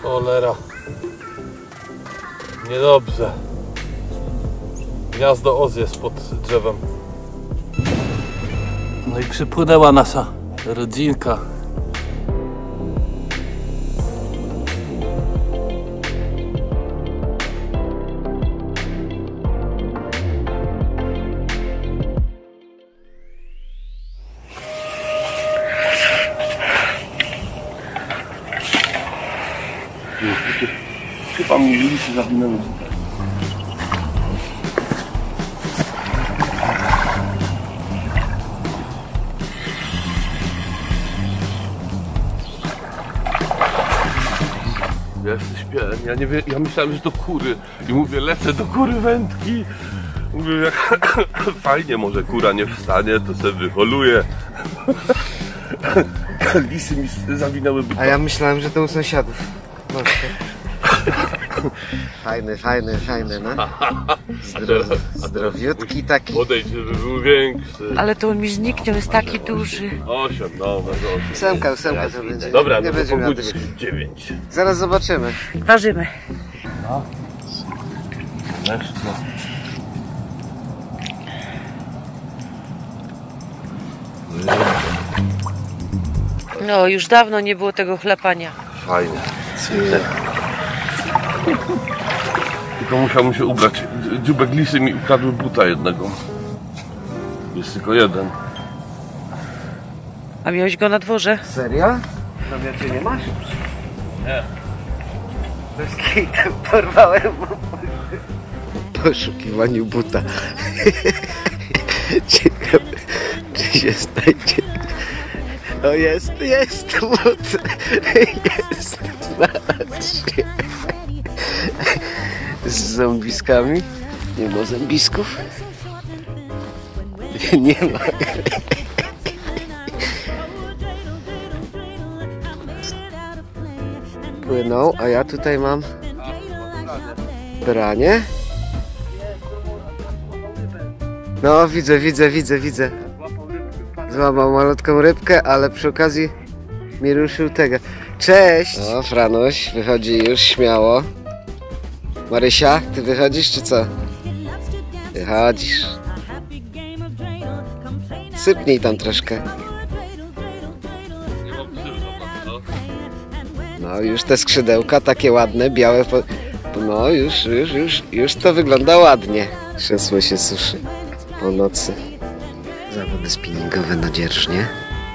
Cholera. Niedobrze. Gniazdo Oz jest pod drzewem. No i przypłynęła nasza rodzinka. Chyba mi lisy zawinęły. Ja śpię, ja myślałem, że to kury i mówię, lecę do kury wędki. Mówię, jak fajnie, może kura nie wstanie, to sobie wyholuję. Lisy mi zawinęły. A ja myślałem, że to u sąsiadów. Fajny, no. Zdrowiutki taki. Podejdź, żeby był większy. Ale to on mi zniknie, jest taki duży. 8, no, Ósemka to będzie. Dobra, nie no będzie miał 9. Zaraz zobaczymy. Ważymy. No. No, już dawno nie było tego chlapania. Fajnie. Tylko musiał się ubrać. Dziubek lisy mi ukradły buta jednego. Jest tylko jeden. A miałeś go na dworze? Serio? Na wiacie nie masz? Nie. Bez kitu porwałem w poszukiwaniu buta. Ciekawe, czy się znajdzie. O, jest but. Jest, znalazł się. Z zombiskami. Nie ma zębisków? Nie ma. Płyną, a ja tutaj mam branie. No, widzę. Złamał malutką rybkę, ale przy okazji mi ruszył tego. Cześć! O, Franuś wychodzi już śmiało. Marysia, ty wychodzisz czy co? Wychodzisz. Sypnij tam troszkę. No już te skrzydełka takie ładne, białe. No już to wygląda ładnie. Krzesło się suszy po nocy. Zawody spinningowe na dzierżnie.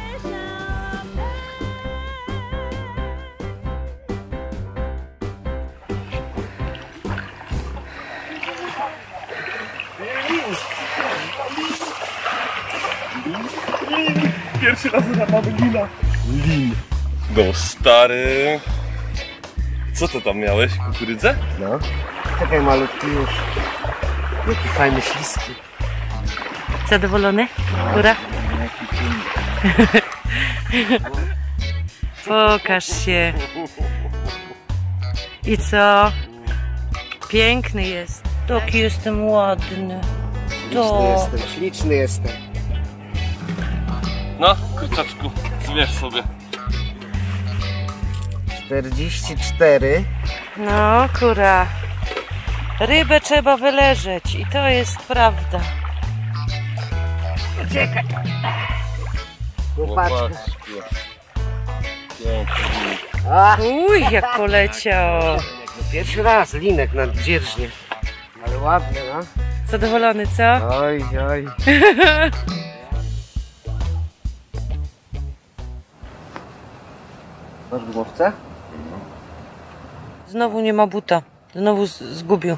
Pierwszy raz mamy lina. Lin. No stary. Co to tam miałeś? Kukurydzę? No. Czekaj malutki już. Jaki fajny śliski. Zadowolony? Góra? Pokaż się. I co? Piękny jest. Taki jestem ładny. Śliczny jestem. No, kurczaczku, zmierz sobie. 44. No, kura. Rybę trzeba wyleżeć i to jest prawda. Uciekaj. Łopaczka. Uj, jak poleciał. Pierwszy raz linek na dzierżnie. Ale ładny, no. Zadowolony, co? Oj. Masz gumowce? Znowu nie ma buta. Znowu zgubił.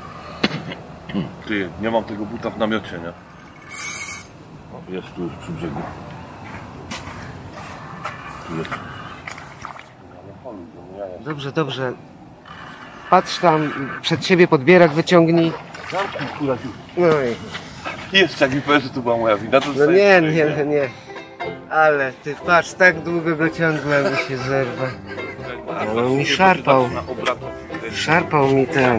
Ty, nie mam tego buta w namiocie, nie? O, jest tu już przy brzegu. Tu jest. Dobrze. Patrz tam, przed siebie podbierak wyciągnij. Zamknij, kura, No i... Jeszcze jak mi powiesz, że to była moja wina, to No nie. Ale ty patrz, tak długo go ciągłem, by się zerwa. No mi szarpał. Szarpał mi ten.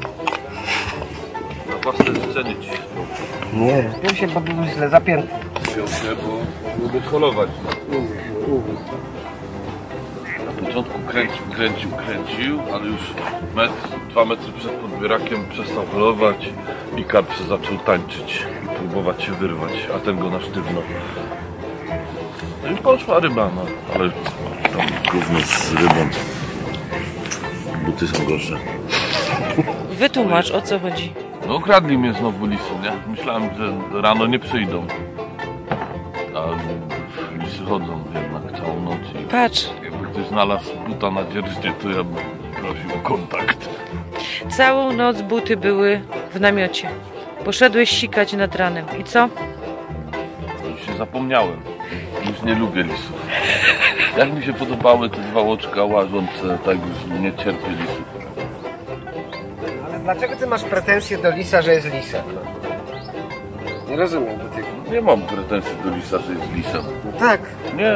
Na własne życzenie ci. Nie. Tu się był źle zapięty. Bo lubię holować. początku kręcił, ale już 2 metry przed podbierakiem przestał holować i karp się zaczął tańczyć i próbować się wyrwać, a ten go na sztywno. No i poszła ryba, no, ale tam gówno z rybą. Buty są gorsze. Wytłumacz, o co chodzi. No ukradli mnie znowu lisy, nie? Myślałem, że rano nie przyjdą. A lisy chodzą jednak całą noc i Patrz, jakby ktoś znalazł buta na dzierżnie, to ja bym prosił o kontakt. całą noc buty były w namiocie. Poszedłeś sikać nad ranem. I co? Już się zapomniałem. Już nie lubię lisów. Jak mi się podobały te 2 oczka łażące, tak już nie cierpię lisów. Ale dlaczego ty masz pretensje do lisa, że jest lisem? No? Nie rozumiem do tego. Nie mam pretensji do lisa, że jest lisem. No tak. Nie.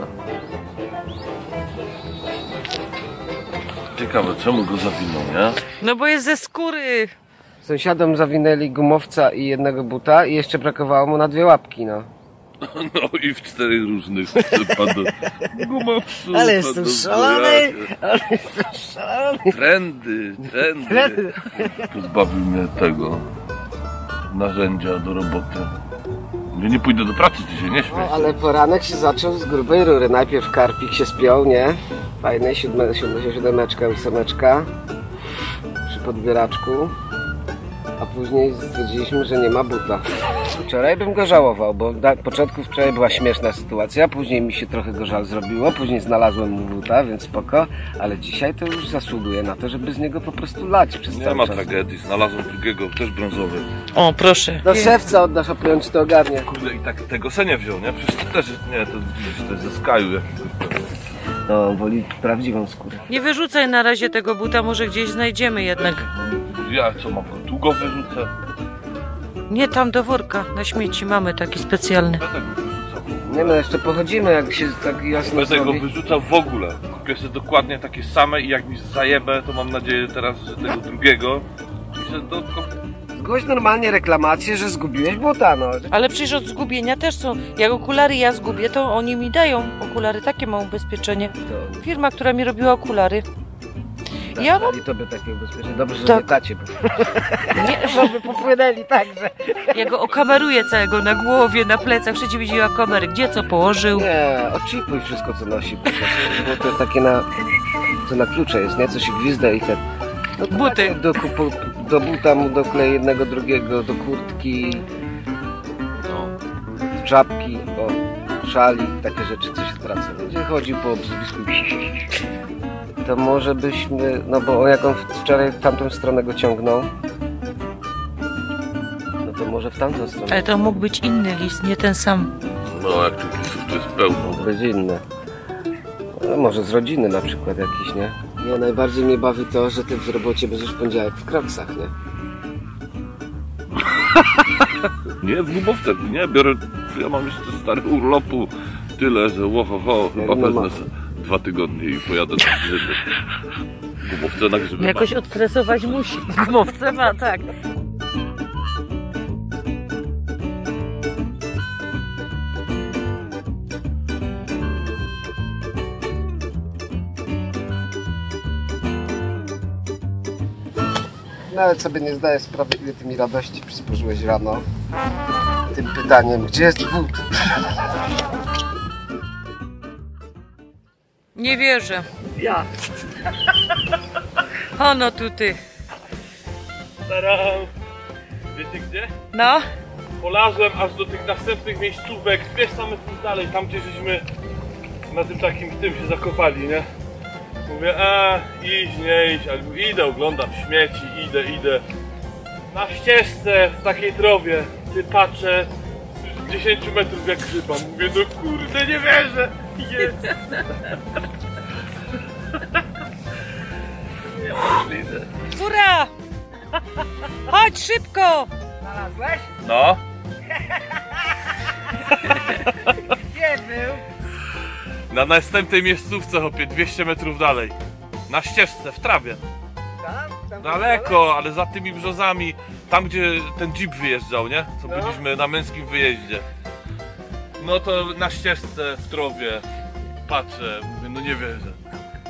Ciekawe, czemu go zawinął, nie? No bo jest ze skóry. Sąsiadom zawinęli gumowca i jednego buta i jeszcze brakowało mu na 2 łapki, no. No i w 4 różnych padł gumowców. Ale jestem padł szalony! zbrojacie. Ale jestem szalony! Trendy. Pozbawił mnie tego narzędzia do roboty. Ja nie pójdę do pracy, ty się nie śmiej. No, ale poranek się zaczął z grubej rury. Najpierw karpik się spiął, nie? Fajnej 7-8 przy podbieraczku. A później stwierdziliśmy, że nie ma buta. Wczoraj bym go żałował, bo na początku wczoraj była śmieszna sytuacja, później mi się trochę go żal zrobiło, później znalazłem mu buta, więc spoko, ale dzisiaj to już zasługuje na to, żeby z niego po prostu lać przez Nie cały ma czas. tragedii, znalazłem drugiego, też brązowy. O, proszę. Do szewca oddasz, a pojąć to ogarnie. Kurde, i tak tego se nie wziął, nie? Przecież to też, nie, to widzisz, to jest ze Skyu jakiegoś. No, woli prawdziwą skórę. Nie wyrzucaj na razie tego buta, może gdzieś znajdziemy jednak. Ja co mam, tu go wyrzucę? Nie, tam do worka na śmieci mamy taki specjalny. Będę go wyrzucał. Nie no, jeszcze pochodzimy, jak się tak jasno Będę go zrobi. wyrzucał w ogóle. Kupię sobie dokładnie takie same i jak mi zajebę, to mam nadzieję teraz, że tego drugiego. I że do... Zgłoś normalnie reklamację, że zgubiłeś buta, no. Ale przecież od zgubienia też są. Jak okulary ja zgubię, to oni mi dają okulary. Takie mam ubezpieczenie. To Firma, która mi robiła okulary. Ja mam... dali tobie takie ubezpieczenie. Dobrze, że Tak. nie tacie, bo Nie, żeby popłynęli także. ja go okameruję całego na głowie, na plecach. Wszędzie widziała kamery. Gdzie co położył. Nie, oczipuj wszystko, co nosi po prostu. Bo to takie co na klucze jest, nie? Co się gwizda i te... No to Buty. tak, do buta mu dokleję jednego, drugiego, do kurtki, do czapki, o, szali, takie rzeczy, co się tracą. Będzie chodził po obzwisku. To może byśmy, no bo jak on wczoraj w tamtą stronę go ciągnął, no to może w tamtą stronę. Ale to mógł być inny lis, nie ten sam. No jak tych lisów to jest pełno. Mógł być inny. No, może z rodziny na przykład jakiś, nie? Nie, najbardziej mnie bawi to, że ty w robocie będziesz w poniedziałek w Kroksach, nie? Nie, w gumowce, nie, biorę, ja mam jeszcze stary urlopu, tyle, że łohoho, chyba no wezmę 2 tygodnie i pojadę na grzyby. Gumowce na grzyby Jakoś odstresować musi. Gumowce ma, tak. Nawet sobie nie zdaję sprawy, ile ty mi radości przysporzyłeś rano tym pytaniem, gdzie jest but? Nie wierzę. Ja. Ono tu ty. Wiecie gdzie? No. Polazłem aż do tych następnych miejscówek, 200 metrów dalej, tam gdzie żeśmy na tym takim tym się zakopali, nie? Mówię, iść, nie iść, ale idę, oglądam śmieci, idę. Na ścieżce, w takiej trowie, ty patrzę, z 10 metrów jak grzyba. Mówię, no kurde, nie wierzę, jest. Niemożliwe. Góra! Chodź szybko! Znalazłeś? No, Gdzie był? na następnej miejscówce, hopie, 200 metrów dalej. Na ścieżce, w trawie. Tam Daleko, ale za tymi brzozami, tam gdzie ten jeep wyjeżdżał, nie? Co No. byliśmy na męskim wyjeździe. No to na ścieżce w trowie patrzę, mówię, no nie wierzę.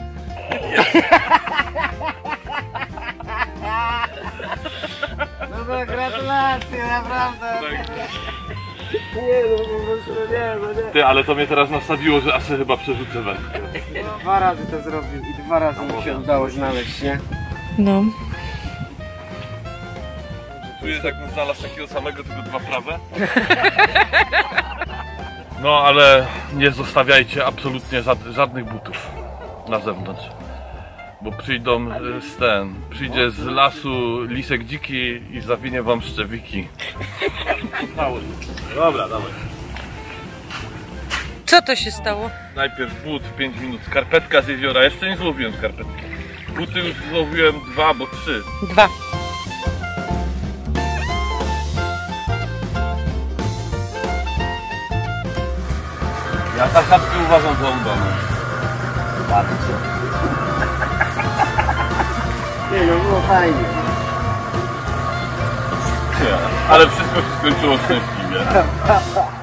No to gratulacje, naprawdę. Nie, no po prostu nie. Ty, ale to mnie teraz nastawiło, że aż chyba przerzucę wędkę. No, 2 razy to zrobił i 2 razy mi się udało znaleźć, nie? No. Czujesz, jakbym znalazł takiego samego, tylko 2 prawe? No, ale nie zostawiajcie absolutnie żadnych butów na zewnątrz. Bo przyjdzie z lasu lisek dziki i zawinie wam szczewiki. Dobra, dawaj. Co to się stało? Najpierw but 5 minut, skarpetka z jeziora. Jeszcze nie złowiłem skarpetki. Buty już złowiłem 2 albo 3. 2. Ja zasadzkę uważam za udaną. Nie no, było fajnie. Ale wszystko się skończyło szczęśliwie.